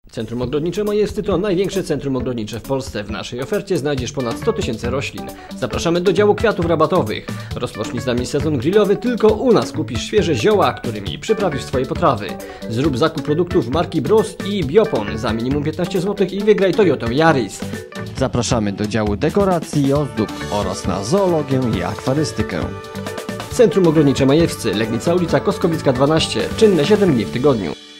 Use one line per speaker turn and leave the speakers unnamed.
Centrum Ogrodnicze Majewscy to największe centrum ogrodnicze w Polsce. W naszej ofercie znajdziesz ponad 100 000 roślin. Zapraszamy do działu kwiatów rabatowych. Rozpocznij z nami sezon grillowy, tylko u nas kupisz świeże zioła, którymi przyprawisz swoje potrawy. Zrób zakup produktów marki Bros i Biopon za minimum 15 zł i wygraj Toyotą Yaris. Zapraszamy do działu dekoracji i ozdób oraz na zoologię i akwarystykę. Centrum Ogrodnicze Majewscy, Legnica, ulica Koskowicka 12, czynne 7 dni w tygodniu.